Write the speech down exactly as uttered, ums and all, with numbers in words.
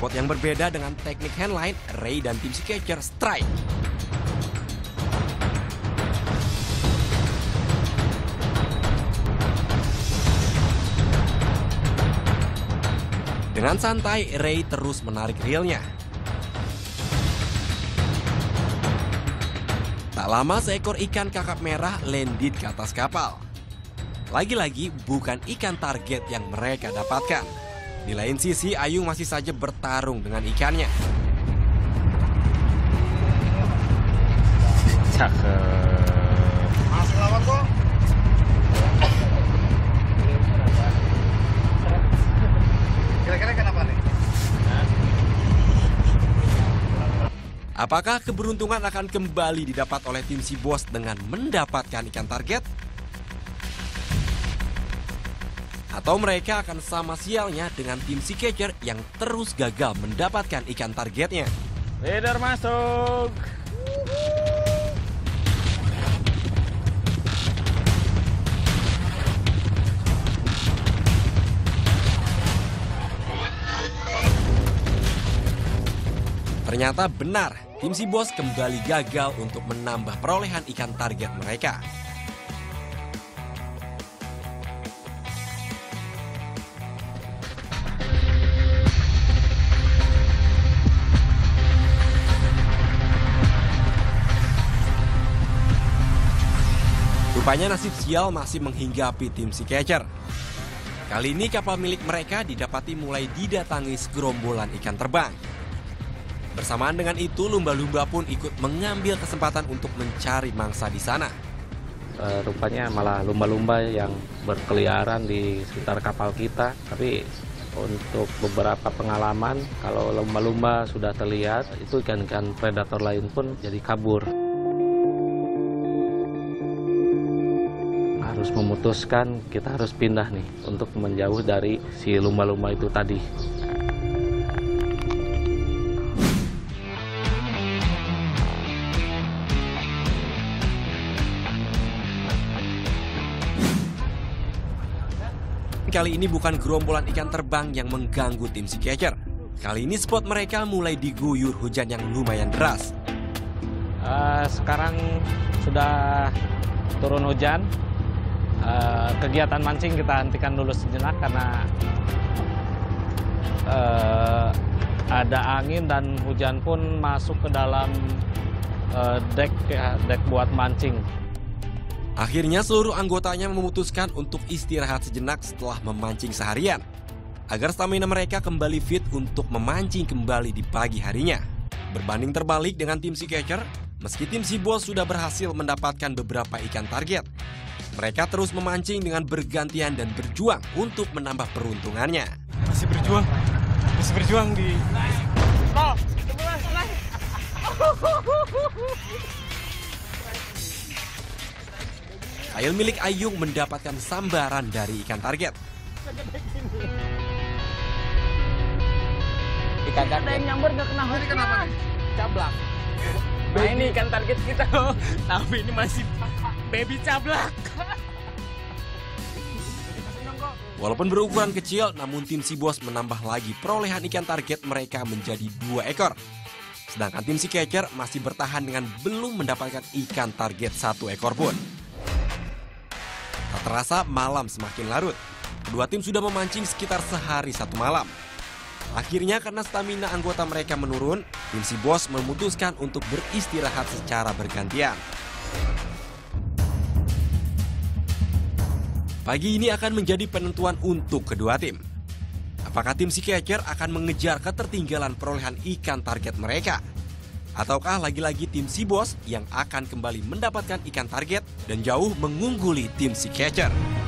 spot yang berbeda dengan teknik handline, Ray dan tim Sea Catcher strike. Dengan santai, Ray terus menarik reelnya. Tak lama seekor ikan kakap merah landed ke atas kapal. Lagi-lagi bukan ikan target yang mereka dapatkan. Di lain sisi, Ayung masih saja bertarung dengan ikannya. Cakep. Masih lawan kok. Kira-kira kenapa nih? Apakah keberuntungan akan kembali didapat oleh tim Sea Boss dengan mendapatkan ikan target? Atau mereka akan sama sialnya dengan tim Sea Catcher yang terus gagal mendapatkan ikan targetnya? Leader masuk. Ternyata benar, tim Sea Boss kembali gagal untuk menambah perolehan ikan target mereka. Rupanya nasib sial masih menghinggapi tim Sea Catcher. Kali ini kapal milik mereka didapati mulai didatangi segerombolan ikan terbang. Bersamaan dengan itu, lumba-lumba pun ikut mengambil kesempatan untuk mencari mangsa di sana. Uh, rupanya malah lumba-lumba yang berkeliaran di sekitar kapal kita. Tapi untuk beberapa pengalaman, kalau lumba-lumba sudah terlihat, itu ikan-ikan predator lain pun jadi kabur. Harus memutuskan kita harus pindah nih untuk menjauh dari si lumba-lumba itu tadi. Kali ini bukan gerombolan ikan terbang yang mengganggu tim Sea Catcher. Kali ini spot mereka mulai diguyur hujan yang lumayan deras. Uh, sekarang sudah turun hujan. Uh, kegiatan mancing kita hentikan dulu sejenak karena uh, ada angin dan hujan pun masuk ke dalam uh, dek ya, dek buat mancing. Akhirnya seluruh anggotanya memutuskan untuk istirahat sejenak setelah memancing seharian, agar stamina mereka kembali fit untuk memancing kembali di pagi harinya. Berbanding terbalik dengan tim Sea Catcher, meski tim Sea Boss sudah berhasil mendapatkan beberapa ikan target, mereka terus memancing dengan bergantian dan berjuang untuk menambah peruntungannya. Masih berjuang, masih berjuang di... Oh, Ail milik Ayung mendapatkan sambaran dari ikan target. Ikan target. Ada yang nyamber nggak kena hook. Ini kenapa nih? Cablak. Nah ini ikan target kita. Tapi ini masih baby cablak. Walaupun berukuran kecil, namun tim Sea Boss menambah lagi perolehan ikan target mereka menjadi dua ekor. Sedangkan tim Sea Catcher masih bertahan dengan belum mendapatkan ikan target satu ekor pun. Tak terasa malam semakin larut. Kedua tim sudah memancing sekitar sehari satu malam. Akhirnya karena stamina anggota mereka menurun, tim Sea Boss memutuskan untuk beristirahat secara bergantian. Pagi ini akan menjadi penentuan untuk kedua tim. Apakah tim Sea Catcher akan mengejar ketertinggalan perolehan ikan target mereka? Ataukah lagi-lagi tim Sea Boss yang akan kembali mendapatkan ikan target dan jauh mengungguli tim Sea Catcher?